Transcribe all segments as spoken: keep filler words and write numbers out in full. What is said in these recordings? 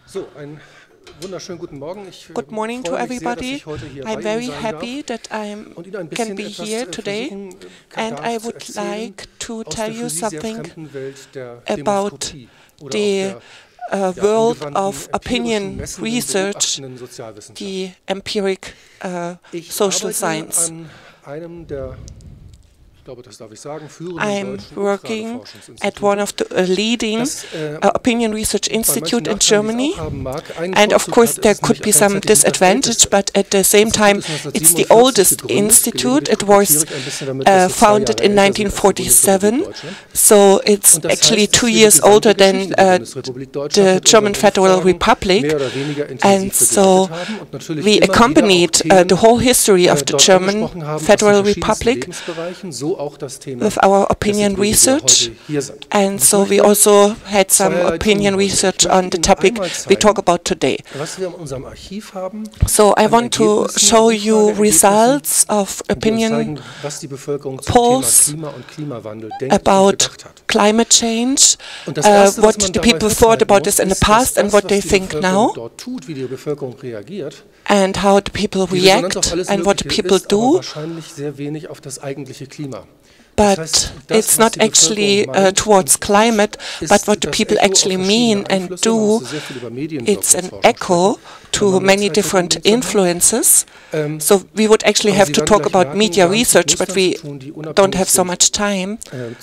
So, einen wunderschönen guten Morgen. Ich Good morning to everybody. I'm very happy that I can be here today, and I would like to tell you something about the uh, world of opinion research, the empiric uh, social science. I'm working at one of the uh, leading uh, opinion research institute in Germany, and of course there could be some disadvantage, but at the same time it's the oldest institute. It was uh, founded in nineteen forty-seven, so it's actually two years older than uh, the German Federal Republic, and so we accompanied uh, the whole history of the German Federal Republic with our opinion research, and so we also had some opinion research on the topic we talk about today. So I want to show you results of opinion polls about climate change, uh, what the people thought about this in the past and what they think now, and how the people react and what the people do. But it's not actually uh, towards climate, but what the people actually mean and do. It's an echo to many different influences. So we would actually have to talk about media research, but we don't have so much time.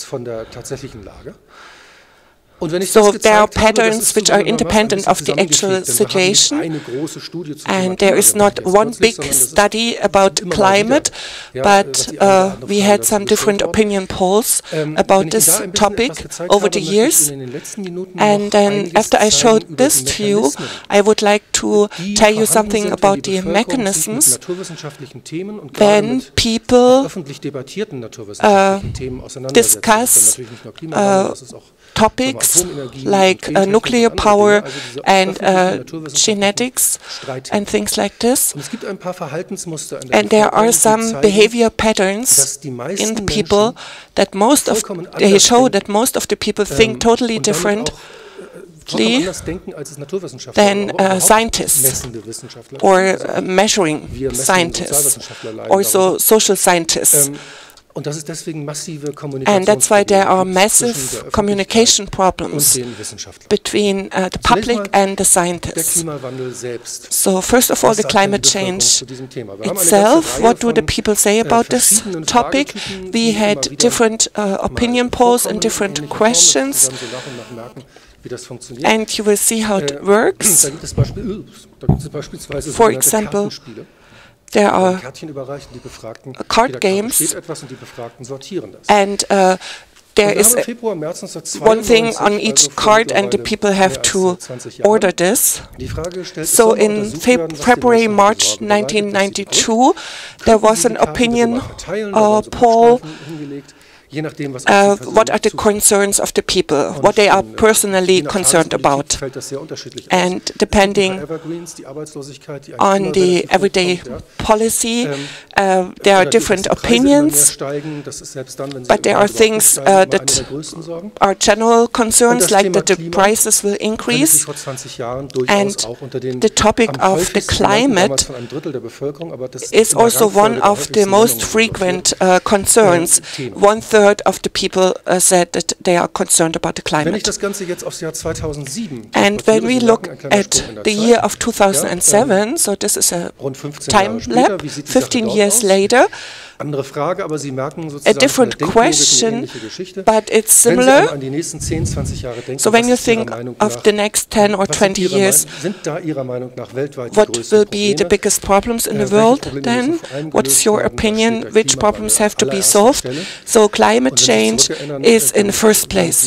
So there are patterns which are independent of the actual situation, and there is not one big study about climate, but uh, we had some different opinion polls about this topic over the years. And then after I showed this to you, I would like to tell you something about the mechanisms when people uh, discuss uh, topics like uh, nuclear power and uh, genetics and things like this. And there are some behavior patterns in the people that most of they show that most of the people think totally differently than uh, scientists or uh, measuring scientists, also social scientists. And that's why there are massive communication problems between uh, the public and the scientists. So first of all, the climate change itself. What do the people say about this topic? We had different uh, opinion polls and different questions, and you will see how it works. For example, there are card games, and uh, there is one thing on each card, and the people have to order this. So in February, March nineteen ninety-two, there was an opinion uh, poll. Uh, what are the concerns of the people, what they are personally concerned about. And depending on the everyday policy, uh, there are different opinions, but there are things uh, that are general concerns, like that the prices will increase, and the topic of the climate is also one of the most frequent uh, concerns. One third of the people uh, said that they are concerned about the climate. And when we look at the year of two thousand seven, so this is a time lapse, fifteen years later, a different question, but it's similar. So when you think of the next ten or twenty years, what will be the biggest problems in the world then? What is your opinion? Which problems have to be solved? So climate change is in the first place.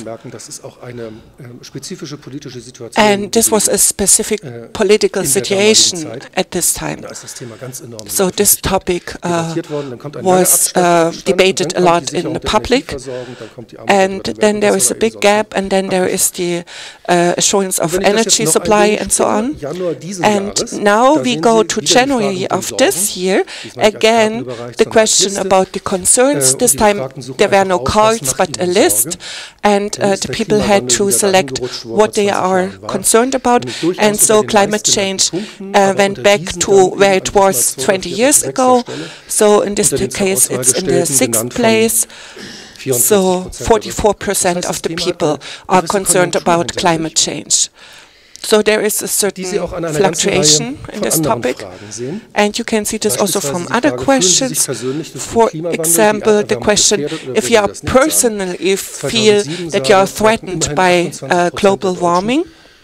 And this was a specific political situation at this time. So this topic uh, was uh, debated a lot in the public, and then there is a big gap, and then there is the uh, assurance of energy supply and so on. And now we go to January of this year, again the question about the concerns. This time there were no cards but a list, and uh, the people had to select what they are concerned about, and so climate change uh, went back to where it was twenty years ago. So in this case it's in the sixth place. So forty-four percent of the people are concerned about climate change. So there is a certain fluctuation in this topic, and you can see this also from other questions. For example, the question if you are personally feel that you are threatened by uh, global warming.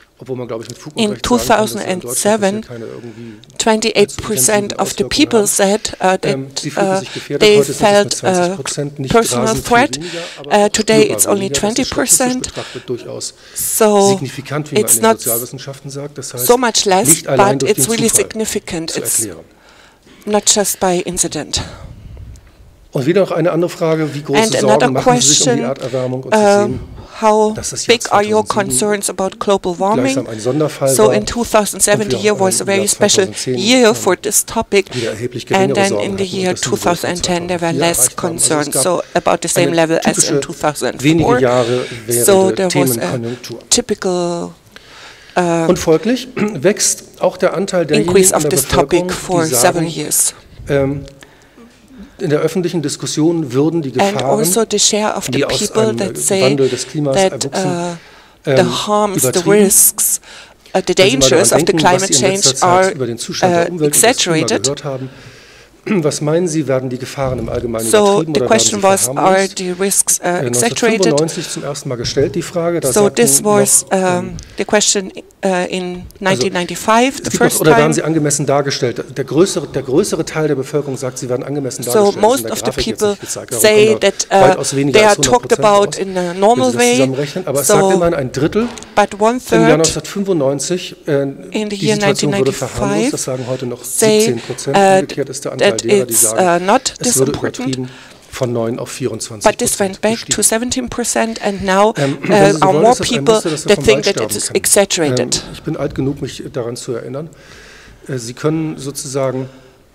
In two thousand seven, twenty-eight percent of the people said uh, that uh, they felt a personal threat. Uh, today it's only twenty percent. So it's not so much less, but it's really significant. It's not just by incident. Und wieder noch eine andere Frage, wie große Sorgen machen Sie sich um die Erderwärmung? Und Sie sehen, how big are your concerns about global warming? So in two thousand seven, the year was a very special year for this topic, and then in the year two thousand ten there were less concerns, so about the same level as in two thousand four. So there was a typical uh, Und folglich wächst auch der Anteil increase derjenigen of in der this topic Bevölkerung, for die seven sagen, years. ähm, in der öffentlichen Diskussion würden die And Gefahren, also the share of the die aus people einem that say Wandel des Klimas that erwuchsen, uh, ähm, the harms, the übertrieben. risks, uh, the Wenn Sie mal dangers daran of the denken, climate was Sie in change letzter Zeit are über den Zustand der uh, Umwelt und des Klimas exaggerated. gehört haben, was meinen Sie, werden die Gefahren im Allgemeinen So übertrieben the oder question werden sie was, are verharmlost? the risks uh, Äh, exaggerated? neunzehnhundertfünfundneunzig zum ersten Mal gestellt, die Frage. Da So sagten this was noch, um, ähm, the question uh, in nineteen ninety-five, es the gibt first noch, oder werden time. sie angemessen dargestellt? Der größere, der größere Teil der Bevölkerung sagt, sie werden angemessen So dargestellt. most of the people say that uh, they are talked about in a normal way. Aber es So, sagt immerhin ein Drittel. but one Im Jahr third neunzehnhundertfünfundneunzig, äh, in the die year Situation wurde nineteen verharmlost, ninety-five das sagen heute noch say siebzehn Prozent. uh, Umgekehrt ist der Anteil that derer, die it's sagen, uh, not es this würde important. übertrieben, von neun auf vierundzwanzig But this went back gestiegen. to seventeen percent, and now Ähm, uh, wenn Sie so are wollen, more ist das ein people Muster, das wir that vom think that Waldsterben it is kennen. exaggerated. Ähm, ich bin alt genug, mich daran zu erinnern. Äh, Sie können sozusagen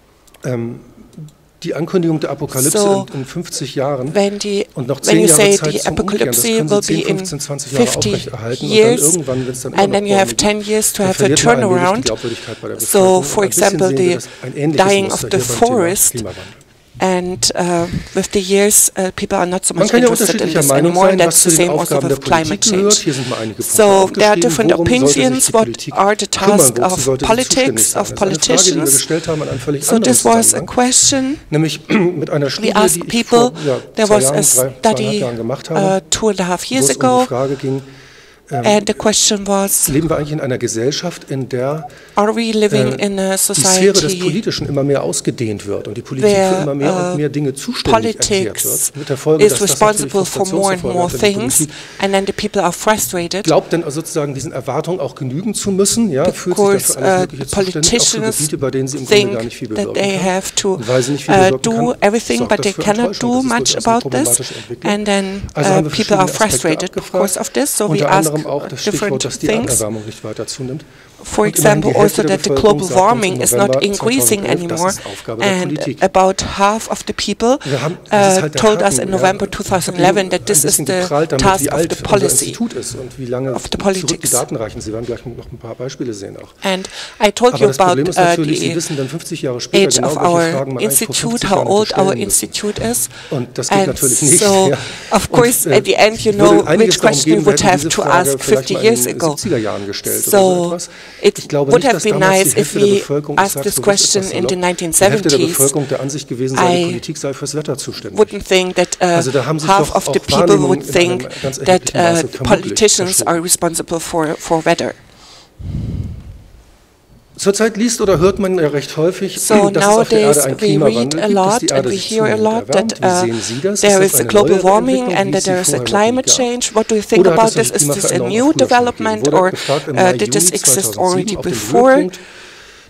ähm, die Ankündigung der Apokalypse So, in, in fünfzig Jahren when the und noch when zehn you Jahre say Zeit the zum Umkehren, das apocalypse können will Sie be zehn, in fünfzehn, zwanzig Jahre fifty aufrechterhalten und dann years, irgendwann, wenn es dann immer and then noch you have Bäume ten gibt, years to dann have a verliert man allmählich die turnaround. Glaubwürdigkeit bei der So, Bevölkerung. for Ein bisschen example, sehen wir the das, ein ähnliches dying Muster of the hier beim Thema forest. Klimawandel. And uh, with the years, uh, people are not so Man much kann ja interested in unterschiedlicher this Meinung anymore, sein, and was that's zu the den same also Aufgaben der with climate Politik gehört. change. Hier sind mal einige Punkte So there are aufgeschrieben. different Worum sollte sich opinions. die What Politik are the kümmern? tasks Wozu of sollte sie zuständig politics, sein? of Das ist eine Frage, die wir politicians? gestellt haben an einen völlig So anderen this was a Zusammenhang. question. Nämlich mit einer Studie, We asked die ich people. vor ja, There zwei was Jahren, a drei, zweieinhalb study Jahren gemacht uh, habe, two and a half wo years es um die ago, Frage ging, ähm, and the question was, leben wir eigentlich in einer Gesellschaft, in der are we living äh, in a die Sphäre des society Politischen immer mehr ausgedehnt wird und die Politik where, für immer mehr uh, und mehr Dinge zuständig erklärt politics wird, mit der Folge, is dass das responsible natürlich for more and Frustrationsfolgen more hat, wenn die things, Politik and then the people are frustrated? glaubt denn sozusagen diesen Erwartungen auch genügen zu müssen, ja, fühlt sich Because dafür alles uh, Mögliche zuständig, auch für politicians Gebiete, bei denen sie im Grunde think gar nicht viel that bewirken they kann. have to Und weil sie nicht viel uh, bewirken do kann, everything, sorgt but das they für cannot Enttäuschung. do Das ist much durchaus eine about this, problematische Entwicklung. and then Also uh, haben wir people are verschiedene Aspekte frustrated abgefragt. because of this, so we Unter ask anderem auch das different Stichwort, dass die things. Erderwärmung nicht weiter zunimmt. For Und immerhin example, die Hälfte also der that the Bevölkerung global sagt uns warming im is not November increasing zweitausendelf, das anymore, ist Aufgabe der and Politik. about half of the people Wir haben- das ist uh, halt der told us Haken, in ja. November Ich habe twenty eleven that ein this is bisschen the geprahlt damit, task wie of alt the unser policy. Institut ist und wie lange of the zurück die politics. Daten reichen. Sie werden gleich noch ein paar Beispiele sehen auch. And I told Aber you das about Problem ist uh, natürlich, Sie the wissen dann fünfzig Jahre später age genau, of welche our Fragen man eigentlich vor institute, fünfzig how Jahren old stellen our müssen. institute is. Und das geht And natürlich nicht. so, ja. of course, Und, äh, at the end, you es würde know einiges which darum question geben, you would wir hätten have diese to Frage ask vielleicht fifty mal years in den ago. siebziger Jahren gestellt oder so So etwas. it Ich glaube would nicht, have dass been damals nice die if Hälfte der we Bevölkerung, ich asked sag's this bewusst question etwas in the salopp, nineteen die Hälfte der seventies. Bevölkerung der Ansicht gewesen sei, die I Politik sei fürs Wetter zuständig. wouldn't think that uh, Also da haben sich half doch of auch the people Wahrnehmungen would in think einem ganz that erheblichen Maße uh, vermutlich politicians verschoben. are responsible for, for weather. Zurzeit liest oder hört man ja recht häufig, So dass es auf der nowadays Erde einen we read Klimawandel a gibt, dass lot die and Erde we sich hear a zunehmend lot erwärmt. that Wie uh, sehen Sie das? there Ist is das a eine global neuere warming Entwicklung, and wie that es sie there is a vorher noch nie climate gab? change. What do you think Oder hat about es this? die Is this a Klimaveränderung new auch früher schon development gegeben? or Wurde gefragt im uh, Mai, did this Juni exist zweitausendsieben already auf dem before? Höhepunkt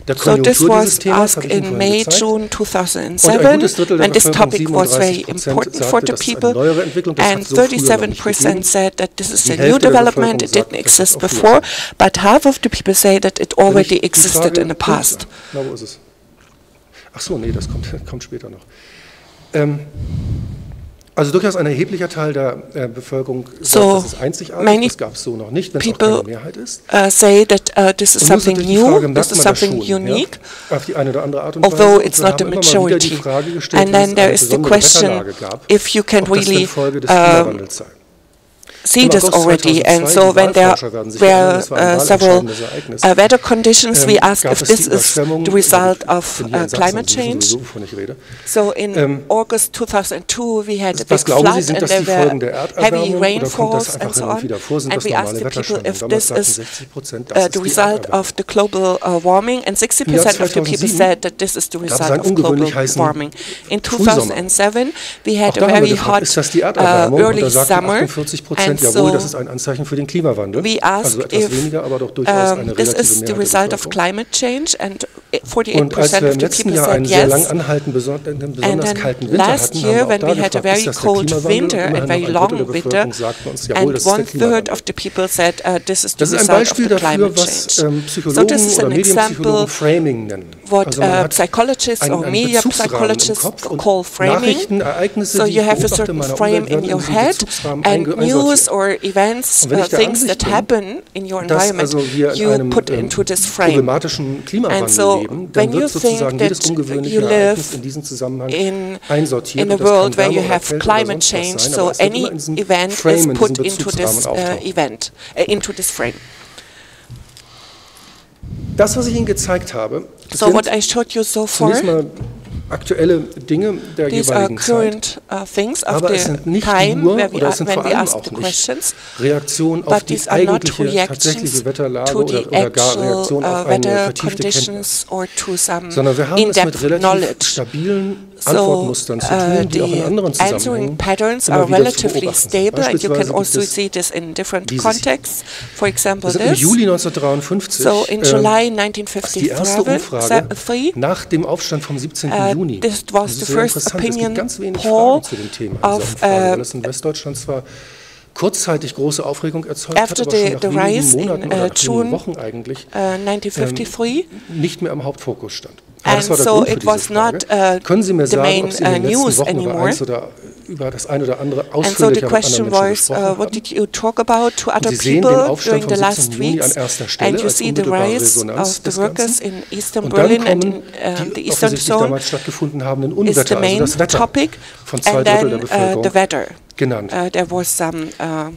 der Konjunktur dieses Themas, habe ich Ihnen vorhin gezeigt. June two thousand seven, and this topic was very important for the people, and thirty-seven percent said that this is a new development, it didn't exist before, but half of the people say that it already existed in the past. Na, wo ist es? Ach so, nee, das kommt, kommt später noch. Ähm, Also durchaus ein erheblicher Teil der äh, Bevölkerung sagt, so das ist einzigartig, das gab es so noch nicht, wenn es auch keine Mehrheit ist. Uh, say that uh, this is something new, Frage, this is something schon, unique, ja, auf die eine oder andere Art und Weise. Although it's not the majority. And then there is the question if you can really uh, see this already, and so when there were uh, several uh, weather conditions, we asked if this is the result of uh, climate change. So in um, August two thousand two we had a big flood and there were heavy rainfalls and so on, and we asked the people if this is uh, the result of the global uh, warming, and sixty percent of the people said that this is the result of global warming. In two thousand seven we had a very hot uh, early summer, and Jawohl, das ist ein Anzeichen für den Klimawandel. We asked also etwas if weniger, aber doch durchaus um, eine this relative is the Mehrheit result of climate change, and forty-eight percent of the people said yes. Lang anhalten, beson besonders kalten Winter last hatten, year, when we gefragt, had a very cold winter and very long winter, uns, jawohl, and one third of the people said uh, this is the das result ist ein Beispiel of the climate dafür, was, change. ähm, So this is an example Framing nennen. what also uh, psychologists or media psychologists call framing. So you have a certain frame in your head, and news or events, uh, things that happen in your environment, also you put into this frame. And so when you think that you live in, in a world where you have climate change, so any event is put into this uh, event, uh, into this frame. Das, was ich Ihnen gezeigt habe, so what I showed you so far, aktuelle Dinge der these jeweiligen are current uh, things of Aber the es sind nicht time nur, where we, oder es sind when vor we allem ask auch the nicht questions, Reaktion auf but die these are not eigentliche, tatsächliche Wetterlage to the oder, oder gar actual Reaktion uh, auf eine weather vertiefte Kenntnis. conditions or to some Sondern wir haben es mit in-depth relativ knowledge. stabilen So Antwortmustern zu tun, uh, die auch in anderen the answering Zusammenhängen patterns immer are wieder zu relatively beobachten sind. stable, and you can Beispielsweise also gibt es see this in different dieses contexts. For example, Also im this. Juli neunzehnhundertdreiundfünfzig, So in äh, July nineteen die erste Umfrage fifty-three, nach dem Aufstand vom siebzehnten uh, Juni. this was Das the ist sehr first interessant. Es opinion gibt ganz wenig poll Fragen zu dem Thema dieser of, Umfrage, uh, weil es in Westdeutschland zwar kurzzeitig große Aufregung erzeugt after hat, aber the, schon the nach wenigen rise Monaten in oder uh, nach wenigen June Wochen eigentlich uh, nineteen fifty-three, ähm, nicht mehr im Hauptfokus stand. and so it was not uh, Können Sie mir the sagen, main ob Sie in den uh, letzten news Wochen anymore? über eins oder über das eine oder andere And so the ausführlicher mit question anderen Menschen was, gesprochen uh, haben? what did you talk about to other Sie sehen den people Aufstand during the vom last siebzehnten Juni weeks, an erster Stelle and you als see the unmittelbare rise Resonanz of the des workers Ganzen. in Eastern Und dann Berlin and kommen in uh, the die Eastern offensichtlich Zone damals stattgefunden habenden is the Unwetter, also main das Wetter topic, von zwei and Drittel then der uh, Bevölkerung the weather. genannt. Uh, there was some uh,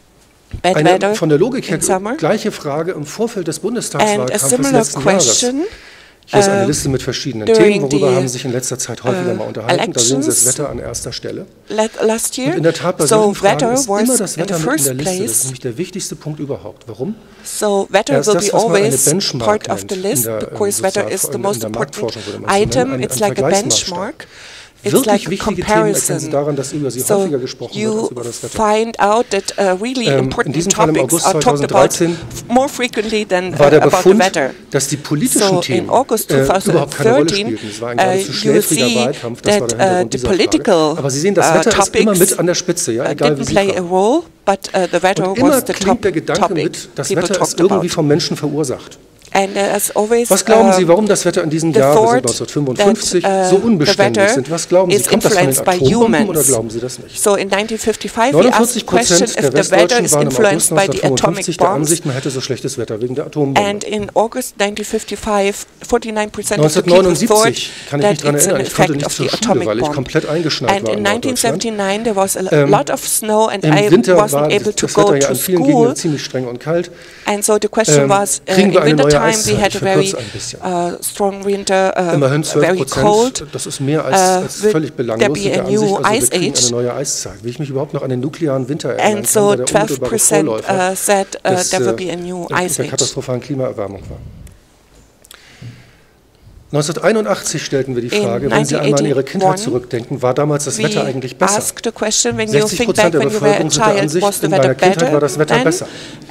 bad Eine weather von der Logik her in summer, gleiche Frage im Vorfeld des and a Bundestagswahlkampfes similar letzten Jahres. question Hier ist eine uh, Liste mit verschiedenen during Themen, worüber the, haben Sie sich in letzter Zeit häufiger uh, mal unterhalten. Da sehen Sie das elections Wetter an erster Stelle. last year. Und in der Tat bei So solchen Fragen weather ist was immer das in Wetter the mit in first der Liste. Das ist place. nämlich der wichtigste Punkt überhaupt. Warum? So weather Er ist will das, be was man eine always Benchmark part of the nennt in list, der, ähm, because weather is Sozial- the in most der important Marktforschung, würde man es so item. nennen, ein- It's ein like a Vergleichsmaßstab. benchmark. It's Wirklich like a wichtige Themen erkennen Sie comparison. daran, dass über sie So häufiger gesprochen wird als you über das Wetter. find out that uh, really Ähm, in important diesem Fall im topics August are talked about zweitausenddreizehn f- more frequently than uh, war der about the Befund, weather. dass die politischen So in Themen August äh, überhaupt keine Rolle twenty thirteen, spielten. Es war ein uh, geradezu you schläfriger see Wahlkampf, das war that der uh, Hintergrund the dieser Frage. political Aber Sie sehen, das uh, Wetter ist immer topics mit an der Spitze, ja, uh, egal wie didn't Sie play a fragen. role, but uh, the weather Und immer was the top klingt der Gedanke topic mit, das people Wetter ist talked irgendwie about. vom Menschen verursacht. And uh, as always, Was glauben Sie, um, warum das Wetter in diesem the Jahr, wir sind thought neunzehnhundertfünfundfünfzig, that, uh, so unbeständig the weather sind? Was glauben Sie? is Kommt das von den influenced by Atombomben humans. oder glauben Sie das nicht? So in nineteen fifty-five, we neunundvierzig asked the question Prozent if der the weather Westdeutschen is waren im August influenced by the atomic neunzehnhundertfünfundfünfzig der bombs. Ansicht, man hätte so schlechtes Wetter wegen der Atombombe. And in August nineteen fifty-five, forty-nine percent of the people thought neunzehnhundertneunundsiebzig kann ich mich that daran it's an erinnern, ich konnte effect nicht of zur the Schule, atomic weil ich bomb. komplett eingeschneit And war in in nineteen Norddeutschland. seventy-nine, there was a Ähm, lot of snow, and Im I Winter wasn't war able to das go Wetter ja to in vielen school. Gegenden ziemlich streng und kalt. And so the question Ähm, was, uh, kriegen in wir eine neue wintertime, Eiszeit? we had Ich a very verkürze ein bisschen. uh, strong winter, uh, Immerhin zwölf very cold. Prozent, das ist mehr als, Uh, als will völlig there belanglos be mit der a new Ansicht, also wir ice kriegen age? eine neue Eiszeit. Wie ich mich überhaupt noch an den nuklearen Winter erinnern And kann, so der der twelve unmittelbare percent Vorläufer uh, said uh, des, there will äh, be a new der, ice der age. katastrophalen Klimaerwärmung war. neunzehnhunderteinundachtzig stellten wir die Frage, wenn Sie einmal an Ihre Kindheit zurückdenken, war damals das Wetter eigentlich besser? sechzig Prozent der Bevölkerung sind der Ansicht, in meiner Kindheit war das Wetter besser.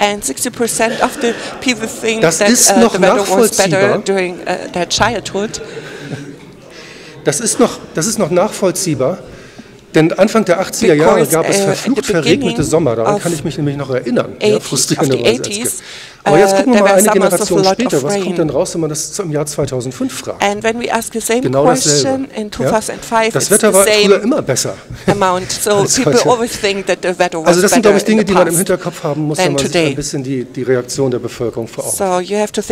Das ist noch nachvollziehbar. Das ist noch, das ist noch nachvollziehbar. Denn Anfang der achtziger Jahre gab es verflucht verregnete Sommer, daran kann ich mich nämlich noch erinnern, ja, frustrierenderweise als Kind. Aber jetzt gucken wir mal eine Generation später, was kommt denn raus, wenn man das im Jahr zweitausendfünf fragt? Genau dasselbe. Ja? Das Wetter war früher immer besser. Also das sind, glaube ich, Dinge, die man im Hinterkopf haben muss, wenn man sich ein bisschen die, die Reaktion der Bevölkerung vor Augen führt.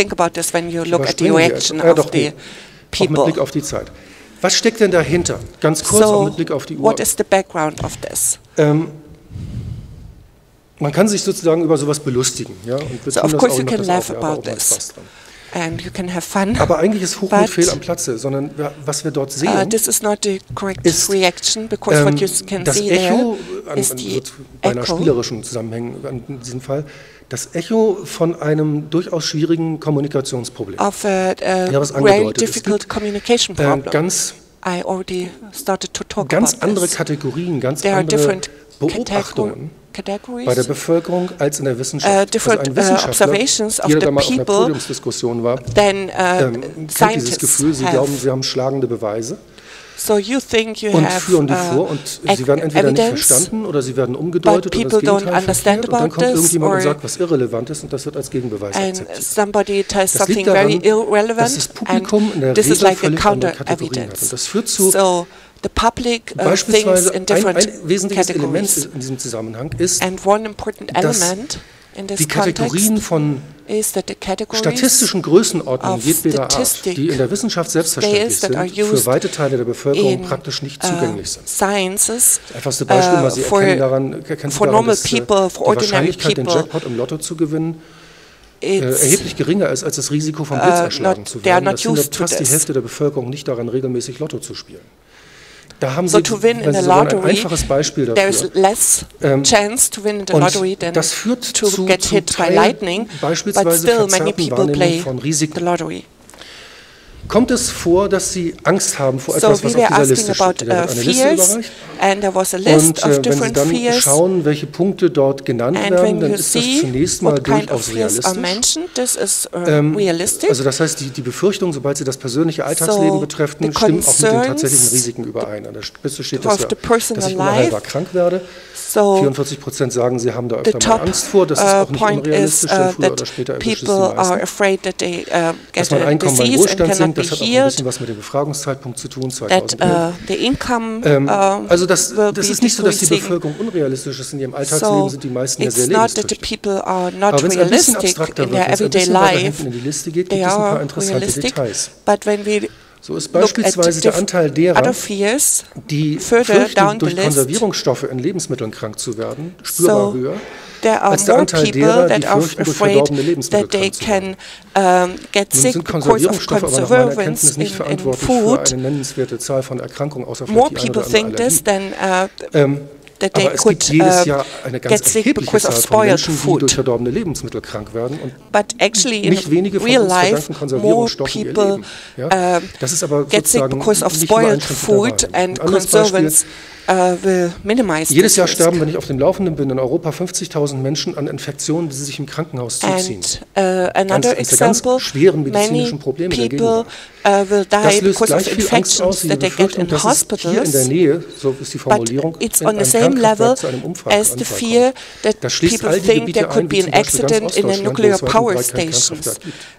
Ja, doch, nee. Auch mit Blick auf die Zeit. Was steckt denn dahinter? Ganz kurz, so, auch mit Blick auf die Uhr. What is the background of this? Ähm, man kann sich sozusagen über sowas belustigen. Ja? Und wir so tun of course das auch, you can laugh auch, about this. And you can have fun. Aber eigentlich ist Hochmut fehl am Platze, sondern was wir dort sehen, uh, this is not the correct ist, reaction, because ähm, what you can das see Echo, there an, is an, the bei einer echo. spielerischen Zusammenhang in diesem Fall, das Echo von einem durchaus schwierigen Kommunikationsproblem. Of a, a ja, very difficult communication problem. Äh, ganz I already started to talk ganz about andere this. Kategorien, ganz There andere Beobachtungen bei der Bevölkerung als in der Wissenschaft. Uh, different also ein Wissenschaftler, uh, jeder, der mal auf einer Podiumsdiskussion war, than, uh, ähm, kennt dieses Gefühl, sie have. glauben, sie haben schlagende Beweise. So you think you und have, führen die uh, vor und sie werden entweder nicht verstanden oder sie werden umgedeutet oder das Gegenteil verkehrt und dann kommt irgendjemand und sagt, was irrelevant ist und das wird als Gegenbeweis akzeptiert. Somebody tells das liegt something daran, very irrelevant, dass das Publikum in der Regel like völlig andere Kategorien hat. Und das führt zu so the public, uh, beispielsweise in ein, ein wesentliches Element in diesem Zusammenhang ist, And one important element in this die Kategorien von statistischen Größenordnungen jedweder Art, die in der Wissenschaft selbstverständlich sind, für weite Teile der Bevölkerung praktisch nicht zugänglich sind. Das einfachste Beispiel, mal Sie erkennen daran, erkennen Sie daran, dass die Wahrscheinlichkeit, den Jackpot im Lotto zu gewinnen, äh, erheblich geringer ist, als das Risiko vom Blitz erschlagen zu werden. Das hindert fast die Hälfte der Bevölkerung nicht daran, regelmäßig Lotto zu spielen. Da haben Sie, so to win in the lottery, ein einfaches Beispiel dafür. There is less ähm, chance to win in the lottery than das führt to zu, get hit by lightning, but still many people play the lottery. Kommt es vor, dass Sie Angst haben vor etwas, so was auf dieser Liste steht? Da wird eine Liste überreicht. And there was a list und äh, of wenn Sie dann fears. schauen, welche Punkte dort genannt And werden, dann ist das zunächst mal durchaus realistisch. Is, uh, ähm, realistic. Also das heißt, die, die Befürchtungen, sobald sie das persönliche Alltagsleben so betreffen, stimmen auch mit den tatsächlichen Risiken überein. An der Spitze steht, dass, ja, dass ich unheilbar krank werde. So vierundvierzig Prozent sagen, sie haben da öfter mal Angst vor. Das ist auch nicht unrealistisch, denn früher oder später erwischt es die meisten. They, uh, dass mein Einkommen beim Wohlstand sinkt, das hat auch ein bisschen was mit dem Befragungszeitpunkt zu tun, zweitausendelf. Ähm, also das, das ist nicht so, dass die Bevölkerung unrealistisch ist in ihrem Alltagsleben, so sind die meisten ja sehr lebenstüchtig. Aber wenn es ein bisschen abstrakter wird, wenn es ein bisschen weiter hinten in die Liste geht, gibt es ein paar interessante Details. So ist beispielsweise der Anteil derer, die fürchten, durch Konservierungsstoffe in Lebensmitteln krank zu werden, spürbar höher, als der Anteil derer, die fürchten, durch verdorbene Lebensmittel krank zu werden. Nun sind Konservierungsstoffe aber nach meiner Kenntnis nicht verantwortlich für eine nennenswerte Zahl von Erkrankungen, außer vielleicht die eine oder andere Allergie. Ähm, aber es gibt jedes Jahr eine ganz erhebliche Zahl von Menschen, die durch verdorbene Lebensmittel krank werden und nicht wenige von uns verdanken Konservierungsstoffen ihr Leben. Ja? Das ist aber sozusagen nicht nur ein Schritt der Wahrheit. Ein anderes Beispiel, Uh, will minimize jedes Jahr sterben, wenn ich auf dem Laufenden bin, in Europa fünfzigtausend Menschen an Infektionen, die sie sich im Krankenhaus zuziehen. And, uh, another ganz, example, ganz schweren medizinischen Probleme der Gegenwart. Uh, will die das löst because gleich of viel Angst aus, wie die Befürchtung, dass es hier in der Nähe, so ist die Formulierung, it's in on the same level as the fear that das schließt people all die think Gebiete there could ein, be an accident in a nuclear power stations.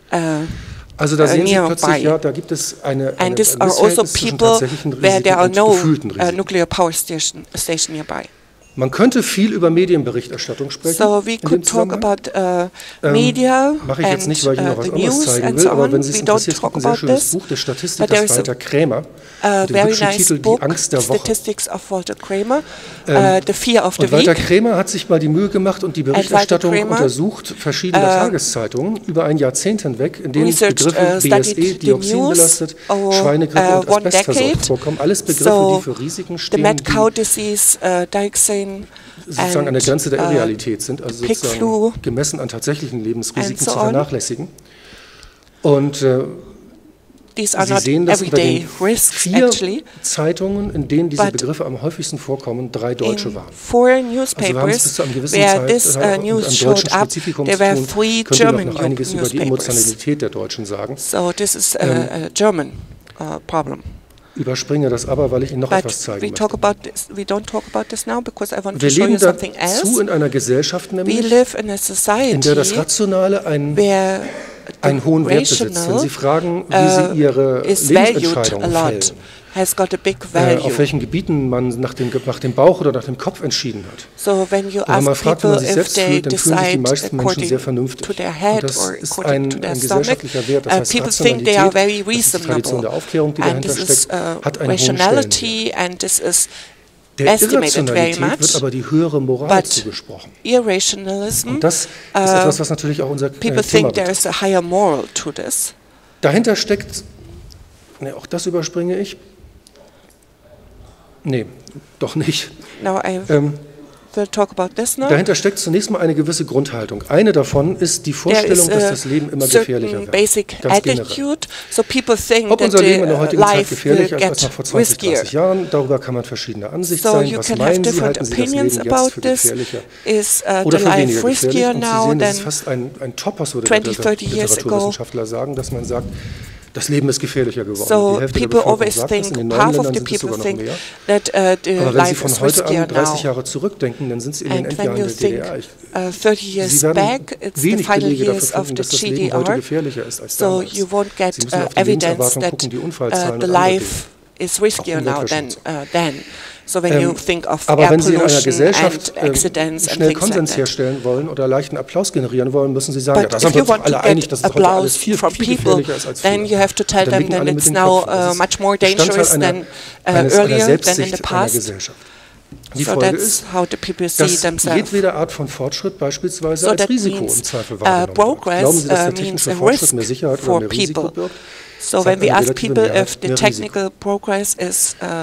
Also da sehen Sie plötzlich, ja, da gibt es eine, eine, and these ein are also zwischen people tatsächlichen where Risiken there are und no gefühlten Risiken. uh, nuclear power station, station nearby. Man könnte viel über Medienberichterstattung sprechen. So we could talk about uh, media ähm, mache ich jetzt nicht, weil ich Ihnen noch was uh, anderes zeigen will, so aber wenn Sie es interessiert, es gibt ein sehr schönes Buch des Statistikers Walter Krämer mit dem hübschen Titel Die Angst der Woche. Statistics of Walter Kramer, ähm, uh, the fear of the und Walter week. Krämer hat sich mal die Mühe gemacht und die Berichterstattung untersucht verschiedener uh, Tageszeitungen über ein Jahrzehnt hinweg, in denen Begriffe uh, B S E, dioxinbelastet, uh, Schweinegrippe uh, und Asbestversorgt vorkommen. Alles Begriffe, so die für Risiken stehen, mad cow disease, uh, dioxin, sozusagen an der Grenze der Irrealität sind, also sozusagen gemessen an tatsächlichen Lebensrisiken so zu vernachlässigen. Und äh, these are Sie not sehen das everyday risks, vier actually. Zeitungen, in denen diese Begriffe am häufigsten vorkommen, drei deutsche waren. Four newspapers also where this uh, news showed up, there were three German noch einiges über die Emotionalität der Deutschen sagen. So this is a, a German uh, problem. Überspringe das aber, weil ich Ihnen noch But etwas zeigen we möchte. talk about this, we don't talk about this now because I want Wir to show leben you something else. dazu in einer Gesellschaft, nämlich, we live in a society in der das Rationale einen, einen hohen Wert besitzt. Wenn Sie fragen, wie uh, Sie Ihre Lebensentscheidungen fällen, has got a big äh, auf welchen Gebieten man nach dem, nach dem Bauch oder nach dem Kopf entschieden hat. So when you Und wenn man ask fragt, wie man people sich selbst if they fühlt, dann fühlen sich die decide meisten Menschen sehr according vernünftig. to their head Und das or ist according ein, to their ein stomach, gesellschaftlicher Wert. Das uh, heißt, people think they are very Rationalität, das ist die Tradition der reasonable. Aufklärung, die And dahinter this is steckt, uh, hat einen hohen rationality Stellenwert. and this is Der estimated very Irrationalität much, wird aber die höhere Moral but zugesprochen. irrationalism, Und das ist uh, etwas, was natürlich auch unser äh, people Thema think there is a higher moral to this. Dahinter steckt, ne, auch das überspringe ich. Nee, doch nicht. Now I Ähm, will talk about this now. dahinter steckt zunächst mal eine gewisse Grundhaltung. Eine davon ist die Vorstellung, dass das Leben immer gefährlicher wird. Basic Ganz attitude. generell. So people think Ob that unser Leben in der the heutigen Zeit life gefährlicher will ist als noch get vor zwanzig, riskier. dreißig Jahren, darüber kann man verschiedener Ansicht So sein. you Was can have meinen Sie, different halten Sie das opinions Leben about jetzt für this. gefährlicher Is uh, oder the für weniger life gefährlich? riskier Und Sie now sehen, das than ist fast ein, ein Topos, würde twenty, der thirty years ago? Literaturwissenschaftler sagen, dass man sagt, das Leben ist gefährlicher geworden. So Die Hälfte der people Bevölkerung always sagt das, in think, den neuen half of Ländern the sind es people sogar noch think mehr. that uh, the Aber wenn Sie life von is heute riskier an dreißig now. Jahre zurückdenken, dann sind Sie in den And when Endjahren you der think D D R. Ich, uh, thirty years Sie werden back, it's the wenig final Belege dafür years of finden, the dass das G Leben D heute R. gefährlicher ist als So damals. you won't get Sie müssen uh, auf die evidence Lebenserwartung that gucken, die uh, Unfallzahlen the und andere life is riskier now than uh, then. So when Ähm, you think of aber air wenn Sie in einer pollution Gesellschaft and äh, accidents and schnell things like Konsens that. herstellen wollen oder leichten Applaus generieren wollen, müssen Sie sagen, ja, But da if sind wir you uns doch want to alle einig, get dass es heute alles applause viel, from viel people, gefährlicher ist als früher. then you have to tell Und dann them nicken that alle mit it's den now Köpfen. Das uh, ist much more Bestandteil dangerous einer, than uh, eines, earlier einer than in Selbstsicht the einer past. Gesellschaft. Die So Folge that's ist, how the people see dass themselves. jedwede Art von Fortschritt beispielsweise So als that Risiko means, im Zweifel uh, wahrgenommen wird. progress, Glauben Sie, dass der uh, technische means a Fortschritt risk mehr Sicherheit for oder mehr Risiko people. birgt? So Sagt when we eine ask relative people Mehrheit if the mehr technical Risiko. progress is uh,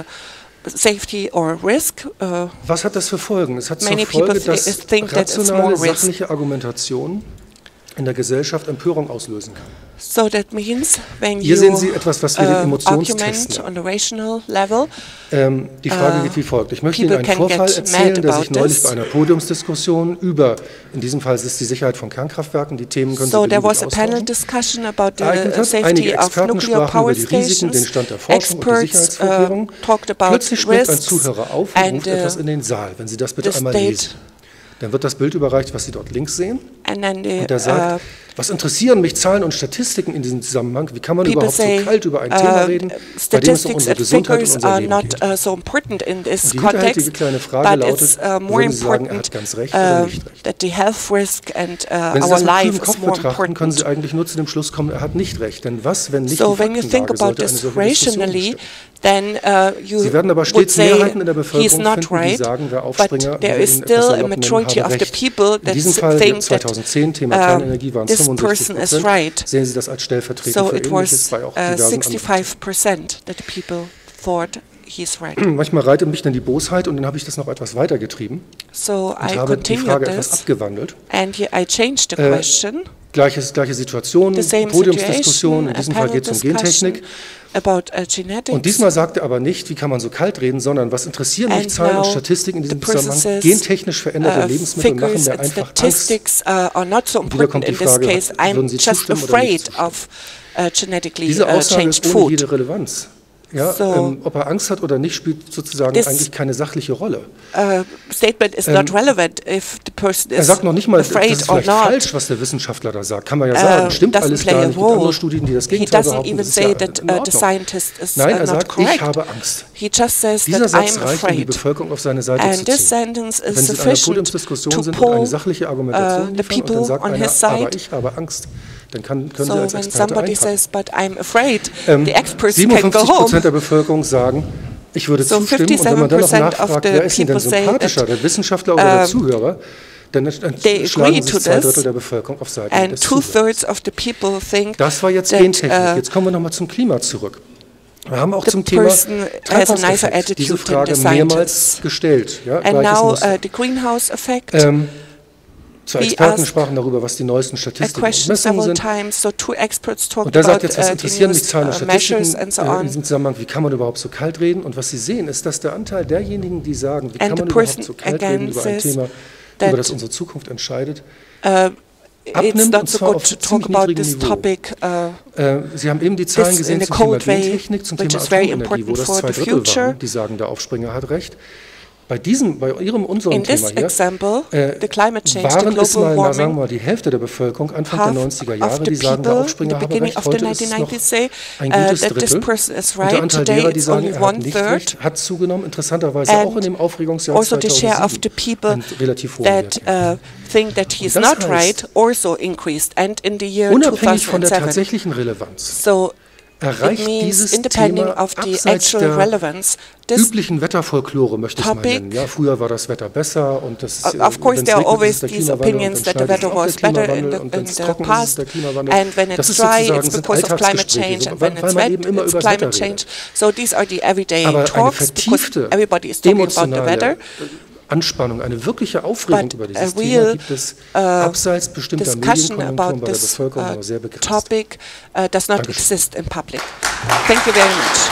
safety or risk, uh, Was hat das für Folgen? Es hat zur many Folge, people dass th- think that it's more rationale, risk. sachliche Argumentation in der Gesellschaft Empörung auslösen kann. So that means when Hier you sehen Sie etwas, was wir den uh, Emotionstest argument nennen. on a rational level, Ähm, die Frage uh, geht wie folgt. Ich möchte Ihnen people einen can Vorfall get erzählen, mad der about sich neulich this. bei einer Podiumsdiskussion über, in diesem Fall ist es die Sicherheit von Kernkraftwerken, die Themen können so Sie there beliebig was a panel austauschen, discussion about the ereignet hat. safety Einige of Experten nuclear sprachen power über die Risiken, den stations. Stand der Forschung und die Experts Sicherheitsvorkehrungen. uh, talked about Plötzlich springt ein risks Zuhörer auf und and ruft uh, etwas in den Saal. Wenn Sie das bitte the einmal state lesen. Dann wird das Bild überreicht, was Sie dort links sehen. and then the, Und er sagt, uh, was interessieren mich Zahlen und Statistiken in diesem Zusammenhang? Wie kann man people überhaupt say so kalt über ein Thema uh, reden, bei dem es um statistics unsere and Gesundheit und figures unser are Leben not geht? uh, so important in this Und die hinterhältige context, kleine Frage but lautet, it's uh, more würden Sie sagen, er important hat ganz recht oder uh, nicht recht? that the health risk and uh, Wenn Sie our das mit life kühlem Kopf is more betrachten, können Sie important. eigentlich nur zu dem Schluss kommen, er hat nicht recht. Denn was, wenn nicht So die when you think Faktenlage about sollte eine this solche Diskussion rationally, bestimmen? then uh, you Sie werden aber would stets say Mehrheiten in der he's Bevölkerung not finden, die right, sagen, wer but Aufspringer, there wer is ihn etwas still a salopp nennen, majority habe of the recht. people In that diesem Fall, think that zweitausendzehn, Thema uh, Kernenergie, waren es this fünfundsechzig person is Prozent. right. Sehen Sie das als stellvertretend So für it Ähnliches was bei auch uh, diversen anderen. sixty-five percent that the people thought he's right. Manchmal reitet mich dann die Bosheit und dann habe ich das noch etwas weitergetrieben So und I habe die continued Frage etwas this, abgewandelt. and I changed the Äh, question. Gleiches, gleiche Situation, The same Podiumsdiskussion, situation, in a diesem Fall panel geht es um discussion Gentechnik. about uh, genetics. Und diesmal sagt er aber nicht, wie kann man so kalt reden, sondern was interessieren mich And Zahlen und now Statistiken in diesem the person Zusammenhang? says, Gentechnisch veränderte uh, Lebensmittel machen figures mir and einfach Angst. statistics uh, are not so Und wieder important kommt die in this Frage, case. würden I'm Sie just zustimmen oder nicht afraid zustimmen? of uh, genetically Diese uh, Aussage changed ist ohne food. jede Relevanz. Ja, So, ähm, ob er Angst hat oder nicht, spielt sozusagen this, eigentlich keine sachliche Rolle. Uh, statement is Ähm, not relevant if the person Er is sagt noch nicht mal, das afraid ist or vielleicht not. falsch, was der Wissenschaftler da sagt. Kann man ja sagen, Uh, stimmt doesn't alles play gar a nicht. Es gibt andere role. Studien, die das He Gegenteil doesn't behaupten. even Das ist say ja that in uh, the Ordnung. scientist is Nein, uh, er not sagt, correct. ich habe Angst. He just says Dieser that Satz I'm reicht, um die afraid. Bevölkerung auf seine Seite And zu this ziehen. sentence Wenn is Sie in einer sufficient Podiumsdiskussion to sind und eine pull sachliche Argumentation uh, the liefern und people dann sagt on einer, his aber side. ich habe Angst, dann kann, können So Sie als when Experte somebody einpacken. says, but I'm afraid, Ähm, the experts can siebenundfünfzig go Prozent home. der Bevölkerung sagen, ich würde So zustimmen. Und wenn man dann noch fifty-seven percent of nachfragt, the wer ist Ihnen denn people say sympathischer, that, der Wissenschaftler oder der um, Zuhörer, dann they schlagen agree sich to zwei this, Drittel der Bevölkerung auf Seite and des two Zuhörers. thirds of the people think Das war jetzt that, Gentechnik. uh, Jetzt kommen wir nochmal zum Klima zurück. Wir haben auch the zum Thema person has a nicer Treibhauseffekt diese attitude than Frage the mehrmals scientists. gestellt. Ja, And gleiches now Muster. uh, the greenhouse effect. Ähm, Zwei Experten sprachen darüber, was die neuesten Statistiken und Messungen sind. Times, so two experts talked und da sagt jetzt, was about, interessieren mich Zahlen und uh, Statistiken so äh, in diesem Zusammenhang, wie kann man überhaupt so kalt reden? Und was Sie sehen, ist, dass der Anteil derjenigen, die sagen, wie kann man überhaupt so kalt reden über ein Thema, über das unsere Zukunft entscheidet, uh, abnimmt, und zwar auf ziemlich niedrigem Niveau. Topic, uh, äh, Sie haben eben die Zahlen gesehen zum Thema Gentechnik, zum Thema Atomenergie, wo das zwei Drittel waren, die sagen, der Aufspringer hat recht. Bei diesem, bei Ihrem, unserem In Thema hier, example, äh, waren es mal, na, sagen wir mal, die Hälfte der Bevölkerung Anfang der neunziger Jahre, die sagen, der Aufspringer habe recht. Heute ist es noch ein gutes Drittel. Und der Anteil derer, die sagen, er hat nicht recht, hat zugenommen, interessanterweise auch in dem Aufregungsjahr also zweitausendsieben ein relativ hohen Wert. Uh, think that he is not right also increased, and in the year unabhängig von der tatsächlichen Relevanz. So erreicht dieses Thema abseits der üblichen Wetterfolklore, möchte ich es mal nennen. Ja, früher war das Wetter besser und das ist, of course there are always these opinions that the weather was better in the, in the past, and when it's dry it's because of climate change, and when it's wet it's climate change. So these are the everyday talks because everybody is talking about the weather. Anspannung, eine wirkliche Aufregung über dieses Thema gibt es uh, abseits bestimmter Medienkonjunkturen bei der Bevölkerung nur sehr begrenzt. Topic uh, does not exist in public. Thank you very much.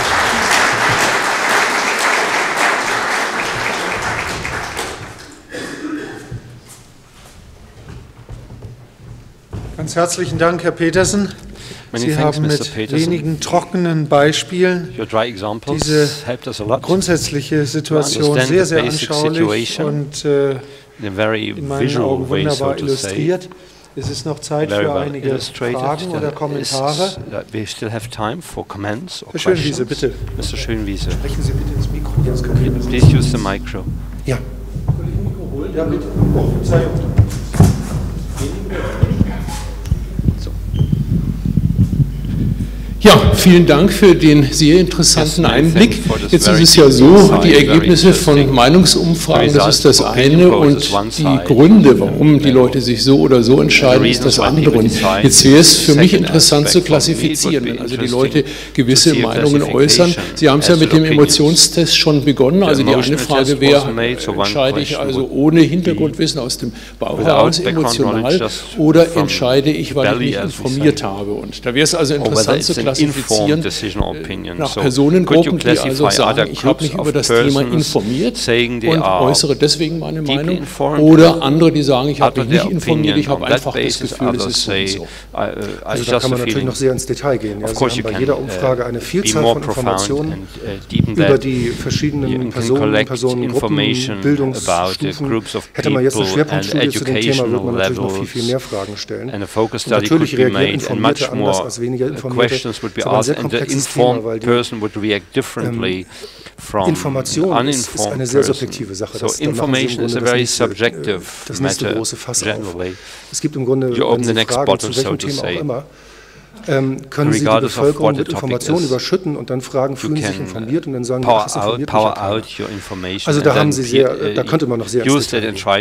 Ganz herzlichen Dank, Herr Petersen. Sie haben mit wenigen trockenen Beispielen diese grundsätzliche Situation sehr, sehr anschaulich und äh, in meinen Augen wunderbar illustriert. Es ist noch Zeit für einige Fragen oder Kommentare. Herr Schönwiese, bitte. Mister Schönwiese. Sprechen Sie bitte ins Mikro. Ja, das kann Please use the micro. Ja. Ja, bitte. Oh, Verzeihung. Ja, vielen Dank für den sehr interessanten Einblick. Jetzt ist es ja so, die Ergebnisse von Meinungsumfragen, das ist das eine, und die Gründe, warum die Leute sich so oder so entscheiden, ist das andere. Und jetzt wäre es für mich interessant zu klassifizieren, wenn also die Leute gewisse Meinungen äußern. Sie haben es ja mit dem Emotionstest schon begonnen. Also die eine Frage wäre, entscheide ich also ohne Hintergrundwissen aus dem Bauch heraus emotional oder entscheide ich, weil ich mich informiert habe? Und da wäre es also interessant zu klassifizieren nach Personengruppen, die also sagen, ich habe mich über das Thema informiert und äußere deswegen meine Meinung, oder andere, die sagen, ich habe mich nicht informiert, ich habe einfach das Gefühl, es ist so und so. Also da kann man natürlich noch sehr ins Detail gehen. Ja, Sie haben bei jeder Umfrage eine Vielzahl von Informationen über die verschiedenen Personen, Personengruppen, Bildungsstufen. Hätte man jetzt eine Schwerpunktstudie zu dem Thema, würde man natürlich noch viel, viel mehr Fragen stellen. Und natürlich reagieren Informierte anders als weniger Informierte. Would be asked, and the informed person would react differently from Information ist, ist eine sehr subjektive Sache. So information is a very subjective matter generally. Es gibt im Grunde, wenn Sie fragen, zu welchem Thema auch immer, ähm, können Sie die Bevölkerung mit Informationen überschütten und dann fragen, fühlen Sie sich informiert, und dann sagen, ach, das informiert mich ja keiner. Also da haben Sie sehr, da könnte man noch sehr ins Detail gehen. Ja,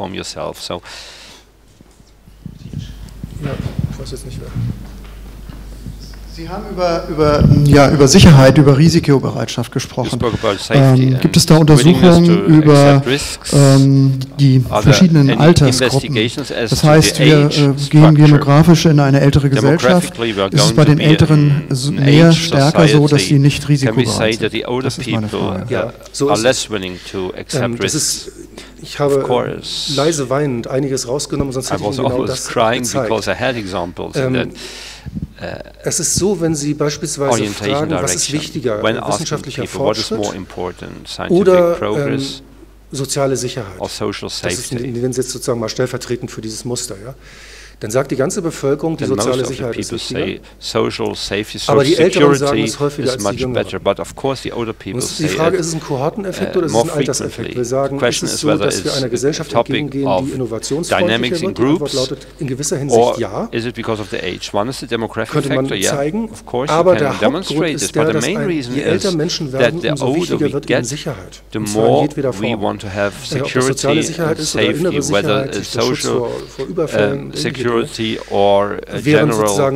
ich weiß jetzt nicht wer. Sie haben über, über, ja, über Sicherheit, über Risikobereitschaft gesprochen. Ähm, gibt es da Untersuchungen über ähm, die verschiedenen Altersgruppen? Das heißt, wir äh, gehen demografisch in eine ältere Gesellschaft. Ist es bei den Älteren mehr stärker so, dass sie nicht risikobereit sind? Das ist meine Frage. Ja, so ist es. Ähm, das ist, ich habe leise weinend einiges rausgenommen, sonst hätte ich Ihnen genau das gezeigt. Ähm, Es ist so, wenn Sie beispielsweise fragen, was ist wichtiger, wissenschaftlicher Fortschritt oder ähm, soziale Sicherheit. Das ist, wenn Sie jetzt sozusagen mal stellvertretend für dieses Muster, ja, dann sagt die ganze Bevölkerung, die soziale Sicherheit ist wichtiger. Aber die Älteren sagen es häufiger als die Jüngeren. Und die Frage, ist es ein Kohorteneffekt oder ist es ein Alterseffekt? Wir sagen, ist es so, dass wir einer Gesellschaft entgegengehen, die innovationsfreundlicher wird? Die Antwort lautet in gewisser Hinsicht ja. Könnte man zeigen, aber der Hauptgrund ist der, dass ein, je älter Menschen werden, umso wichtiger wird ihnen Sicherheit. Und zwar in jedweder Form. Ob das soziale Sicherheit ist oder innere Sicherheit, sich der Schutz vor, vor Überfällen, security or während sozusagen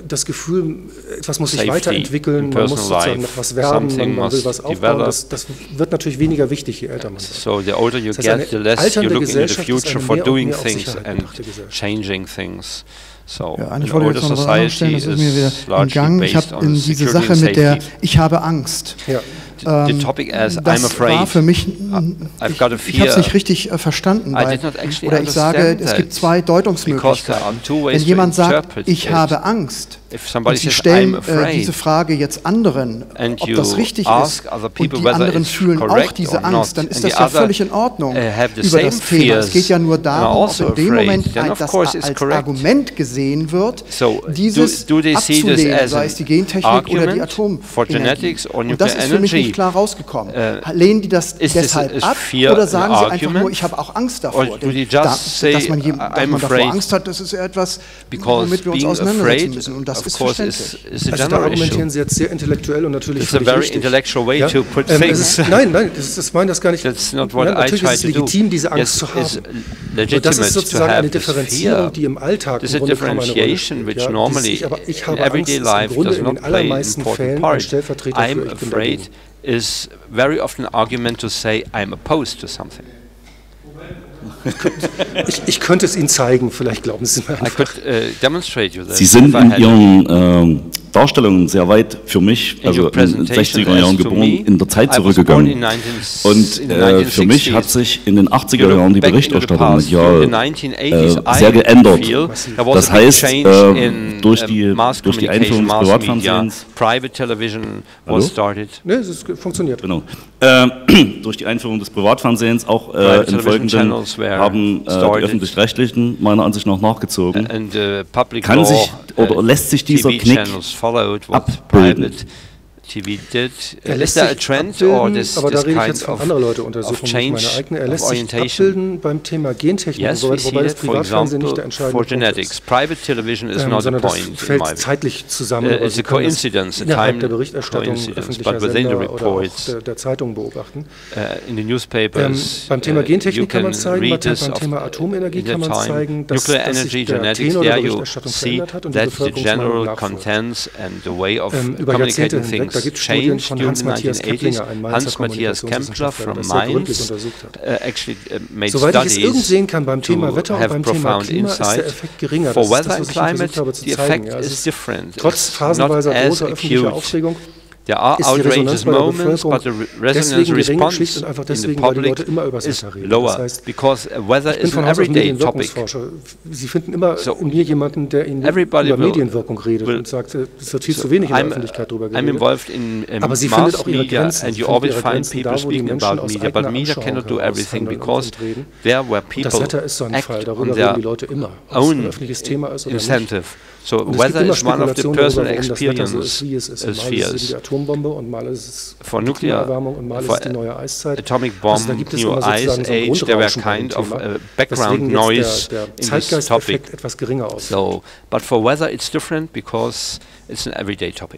das Gefühl, etwas muss sich weiterentwickeln, man muss sozusagen noch was werden, man, man will was aufbauen, das, das wird natürlich weniger wichtig, je älter man wird. So the older you das heißt, get, the less you look into the future for doing things and changing things. So, ja, eigentlich wollte ich jetzt noch was anderes stellen, das ist mir wieder entgangen. Ich habe in diese Sache mit der, ich habe Angst. Ja. The, the topic as das I'm afraid, war für mich, I've got a ich, ich habe es nicht richtig äh, verstanden, weil, oder ich sage, es gibt zwei Deutungsmöglichkeiten. Wenn jemand sagt, ich habe Angst, und Sie stellen äh, diese Frage jetzt anderen, ob das richtig ist, und die anderen fühlen auch diese Angst, dann ist das ja völlig in Ordnung über das Thema. Es geht ja nur darum, ob in dem Moment ein, das als Argument gesehen wird, dieses abzulehnen, sei es die Gentechnik oder die Atomenergie. Und das ist für mich nicht klar rausgekommen. Lehnen die das deshalb ab oder sagen sie einfach nur, ich habe auch Angst davor? Denn da, dass man, je, dass man davor Angst hat, das ist ja etwas, womit wir uns auseinandersetzen müssen. Und das of course is, is a also da argumentieren Sie jetzt sehr intellektuell und natürlich völlig richtig. It's a very intellectual way ja? to put ähm, things. Ist, nein, nein, das, das meine das gar nicht. That's not what ja, I natürlich try ist es legitim, diese Angst yes, zu haben. Und das ist sozusagen eine Differenzierung, die im Alltag im Grunde kaum eine Rolle spielt. Ja, dieses, aber ich habe Angst, ist im Grunde in den allermeisten Fällen ein Stellvertreter für ich bin dagegen. Is very often an argument to say I'm opposed to something. Ich, ich könnte es Ihnen zeigen, vielleicht glauben Sie mir einfach. Could, uh, demonstrate you that Sie sind in Ihren ähm, Darstellungen sehr weit für mich, also in den sechziger Jahren geboren, in der Zeit zurückgegangen. Und äh, für mich hat sich in den achtziger Jahren die Berichterstattung medial äh, sehr geändert. Das heißt, äh, durch, die, durch die Einführung des Privatfernsehens... Hallo? Nee, es funktioniert. Genau. Äh, durch die Einführung des Privatfernsehens auch äh, im Folgenden haben äh, die Öffentlich-Rechtlichen meiner Ansicht nach nachgezogen. And, uh, Kann sich oder lässt sich dieser Knick abbilden? T V did. Er lässt sich abbilden, aber da rede ich jetzt von anderen Leute Untersuchungen, nicht meine eigene. Er lässt sich abbilden beim Thema Gentechnik, yes, wobei, wobei das Privatfernsehen nicht der entscheidende Punkt ist. Private television is ähm, not sondern a point das fällt zeitlich zusammen, uh, it's a coincidence, a innerhalb der Berichterstattung öffentlicher Sender oder auch der, der Zeitung beobachten. Uh, in the newspapers, ähm, beim Thema Gentechnik uh, kann man zeigen, beim, beim Thema Atomenergie kann man zeigen, dass, nuclear dass energy, sich der genetics, Tenor der there you Berichterstattung see verändert hat und die that the Bevölkerungsmeinung general contents and the way of ähm, über Jahrzehnte communicating hinweg, da things gibt es Studien changed von during the Hans-Matthias Keplinger, ein Mainzer Hans-Matthias Kempler from Mainz uh, actually uh, made Soweit studies ich es irgend sehen kann, beim Thema Wetter und beim Thema Klima ist der Effekt geringer. For das weather ist das, and was ich climate, versucht habe zu the zeigen. effect Ja, is different. Trotz phasenweiser großer öffentlicher Aufregung There are ist die outrageous Resonanz bei der moments, but the Bevölkerung resonance deswegen gering, response schlicht und einfach in the deswegen, weil die public Leute immer über das is Wetter reden. lower, Das heißt, because weather ich bin is von an Haus aus everyday topic. Medienwirkungsforscher. Sie finden immer So, in mir jemanden, der Ihnen everybody über will- Medienwirkung redet will- und sagt, es wird viel So zu wenig in der I'm- Öffentlichkeit darüber I'm geredet. involved in um, Aber sie findet mass auch ihre media, Grenzen. and Sie you findet always ihre find Grenzen people da, wo die speaking Menschen about aus media, but eigener media Anschauung cannot do heraus everything handeln und because uns reden. there where Und das people Wetter ist so ein Fall, act darüber on reden their die Leute immer, ob es ein own öffentliches Thema ist oder nicht. incentive. So Und es gibt weather immer is one of the Spekulationen personal darüber, warum das Wetter so ist, experience wie es ist. Mal ist es spheres. die Atombombe und mal ist es For die nuclear, Klimaerwärmung und mal ist for es die neue Eiszeit. atomic bomb, Also da gibt es new immer ice sozusagen so ein age, there were Grundrauschen bei dem kind of Thema, uh, background weswegen noise jetzt der, der in this Zeitgeisteffekt topic. etwas geringer aussieht. So, but for weather it's different because it's an everyday topic.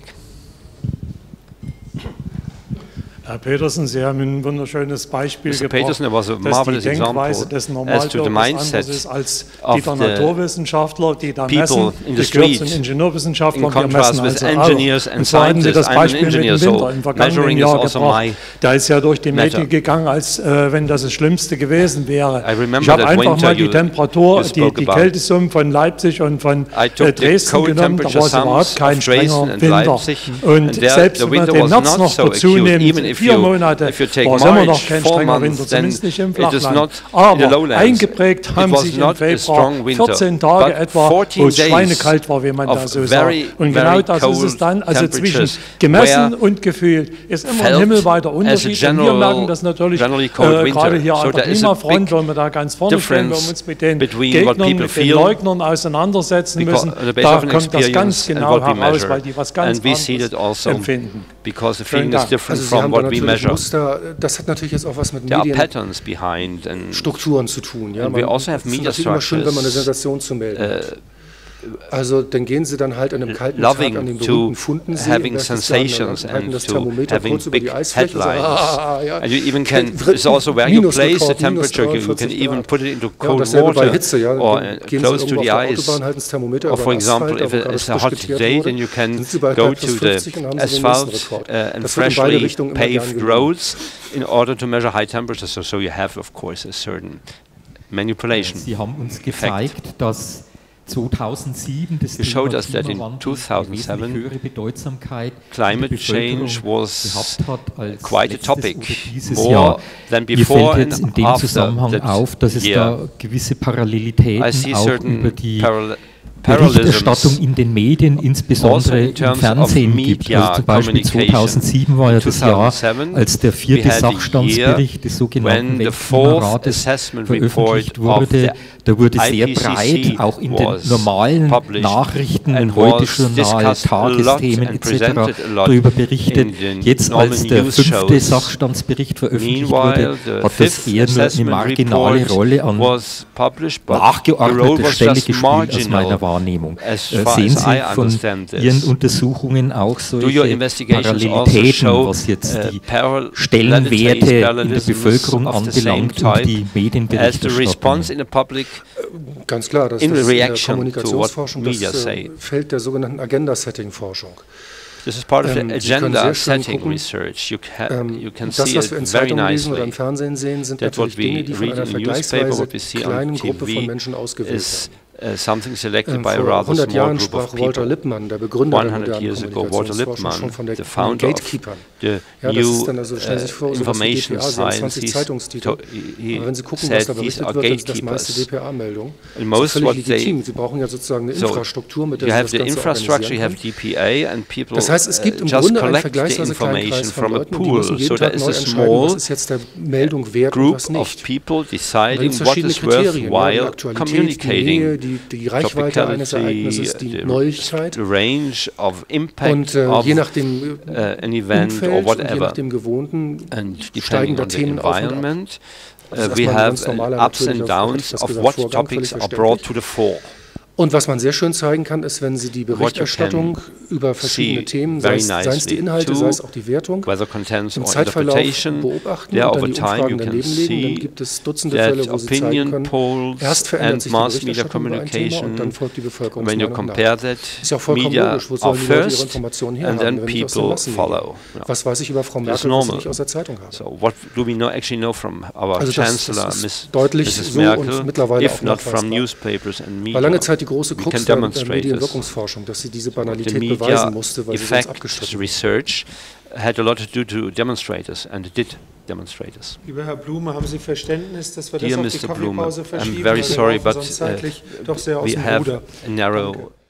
Herr Petersen, Sie haben ein wunderschönes Beispiel Mister gebracht, Peterson, there was a dass marvelous die Denkweise example des as to the Normalbürgers mindset anders ist als die of der the Naturwissenschaftler, die da people messen, in the die gehört zu street, den Ingenieurwissenschaftlern, in wir contrast messen with also engineers auch. and Und so hatten Sie das scientists. I'm an Beispiel mit dem engineer, Winter so im vergangenen measuring Jahr is also gebracht. my Da ist ja durch die matter. Medien gegangen, als äh, wenn das das Schlimmste gewesen wäre. I remember Ich habe that einfach winter mal die you- Temperatur, you die, spoke die about. Kältesummen von Leipzig und von I took äh, the Dresden cold genommen, da temperature war es überhaupt sums kein of Dresden strenger and Winter. Leipzig. Und And there selbst the wenn wir winter den was März not noch so dazu acute. nehmen, Even if vier you- Monate, if you take war es immer March, noch kein four strenger months, Winter, then zumindest nicht im it is Flachland. not in the Aber lowlands. eingeprägt It haben was sich im not a Februar strong winter, vierzehn Tage but etwa, fourteen wo es days schweinekalt war, wie man of da so very, sagt. Und very genau das ist es cold dann, also zwischen temperatures gemessen where und gefühlt ist immer ein felt himmelweiter as a Unterschied. Und wir general- merken das natürlich generally cold äh, winter. gerade hier So an der there is a Klimafront, big wollen wir da ganz vorne stehen, wenn wir difference uns mit den between what Gegnern, people mit den feel Leugnern auseinandersetzen because müssen. the base Da of an kommt das ganz experience and genau what we heraus, measure. weil die was ganz And we see anderes that also empfinden. because the Vielen feeling is Dank. different Also Sie from haben da what we natürlich measure. Muster, das hat natürlich jetzt auch was mit There are Medien patterns behind and Strukturen zu tun. Ja? And we Man, also have es ist media natürlich immer schön, wenn man eine structures, Sensation zu melden hat. uh, Also dann gehen Sie dann halt an einem kalten Tag an den berühmten Fundensee having sensations and das to Thermometer having kurz über big die Eisfläche headlines. Ah, ja. And you even can, it's also where you place the temperature, you can even put it into cold ja, water Hitze, ja. or uh, close to the ice. Or for example, if it's a hot day, then you can go to the asphalt uh, and freshly paved roads in order to measure high temperatures. So, so you have, of course, a certain manipulation. Sie haben uns gezeigt, effect. dass zweitausendsieben das you showed us that in two thousand seven climate change was quite a topic, more Jahr. than before Mir fällt jetzt in dem Zusammenhang auf, dass es year. da gewisse Parallelitäten auch über die Berichterstattung in den Medien, insbesondere also im Fernsehen gibt. Also zum Beispiel zweitausendsieben war ja das Jahr, als der vierte Sachstandsbericht des sogenannten Weltklimarates veröffentlicht wurde. Da wurde sehr breit, auch in den normalen Nachrichten, in Heute-Journal, Tagesthemen et cetera darüber berichtet. Jetzt, als der fünfte Sachstandsbericht veröffentlicht wurde, hat das eher nur eine marginale Rolle an nachgeordneter Stelle gespielt aus meiner Wahrnehmung. Äh, sehen Sie von Ihren Untersuchungen auch solche Parallelitäten, was jetzt die Stellenwerte in der Bevölkerung anbelangt und die Medienberichterstattung? Ganz klar, das ist das Kommunikationsforschung, das äh, Feld der sogenannten Agenda-Setting-Forschung. This is part of the ähm, agenda setting gucken, research. You, ähm, you can das, see was wir in Zeitungen lesen oder im Fernsehen sehen, sind natürlich Dinge, die von einer vergleichsweise kleinen Gruppe von Menschen ausgewählt werden. Uh, something selected ähm, by a rather small Jahren group of people. Walter Lippmann, der Begründer one hundred years ago, Walter Lippmann, the founder of the ja, new also, uh, vor, information sciences, to, he Aber wenn Sie gucken, said was da berichtet wird, dann ist das meiste D P A-Meldung. Most what legitim. Sie brauchen ja sozusagen eine so Infrastruktur, mit der you Sie have das the Ganze infrastructure, you have D P A, and people das heißt, es gibt im uh, just Grunde einen collect the vergleichsweise kleinen information Kreis von from a Leuten, die pool. müssen jeden So Tag there is neu a entscheiden, small was ist jetzt der Meldung wert group und was nicht. of people deciding what is worthwhile communicating. Die, die Reichweite eines Ereignisses, die Neuigkeit the range of impact und äh, of je nach dem uh, an event Umfeld or whatever, und je nach dem Gewohnten and steigen da the Themen auf und ab. environment, Also uh, we have uh, ups and downs of what topics are brought to the fore. Und was man sehr schön zeigen kann, ist, wenn Sie die Berichterstattung über verschiedene Themen, sei es, sei es die Inhalte, sei es auch die Wertung, im Zeitverlauf beobachten und dann die Umfragen daneben legen, dann gibt es Dutzende Fälle, wo Sie zeigen können, erst verändert sich die Berichterstattung über ein Thema und dann folgt die Bevölkerungsmeinung nach. Ist ja auch vollkommen logisch, wo sollen die Leute ihre Informationen herhaben, wenn nicht aus den Massen nehmen. Was weiß ich über Frau Merkel, was ich nicht aus der Zeitung habe? So what do we know, actually know from our also Chancellor, das, das Miss deutlich so und mittlerweile auch not from newspapers and media. War lange Zeit die große Krux der Medienwirkungsforschung, dass sie diese Banalität beweisen musste, weil sie sonst abgestritten research had a lot to do to demonstrate this, and it did demonstrate this. Lieber Herr Blume, haben Sie Verständnis, dass wir Dear das auf die Mister Blume, Kaffeepause verschieben? I'm very sorry, but uh, doch sehr aus we dem have Ruder. a narrow Danke.